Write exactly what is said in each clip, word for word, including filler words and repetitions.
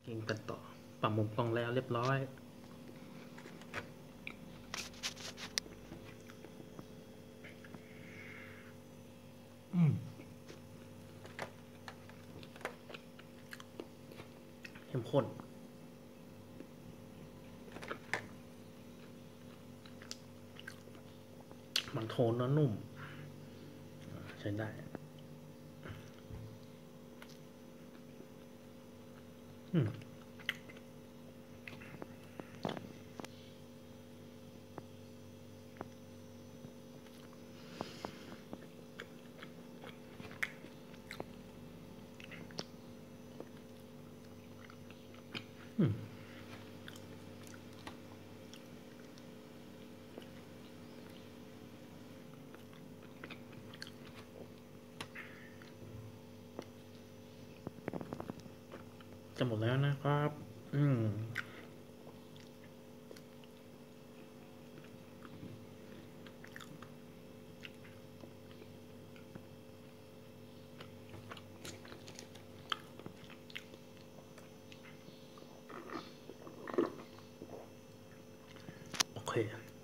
กินกันต่อปรับมุมกล้องแล้วเรียบร้อยอืมเข้มข้นมันโทนแล้วนุ่มใช้ได้อืมอืมจะหมดแล้วนะครับ อืมโอเค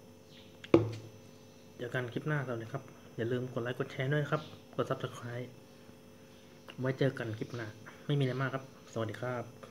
เดี๋ยวกันคลิปหน้าเราเลยครับ อย่าลืมกดไลค์กดแชร์ด้วยครับ กด ซับสไครบ์ ไว้เจอกันคลิปหน้า ไม่มีอะไรมากครับ สวัสดีครับ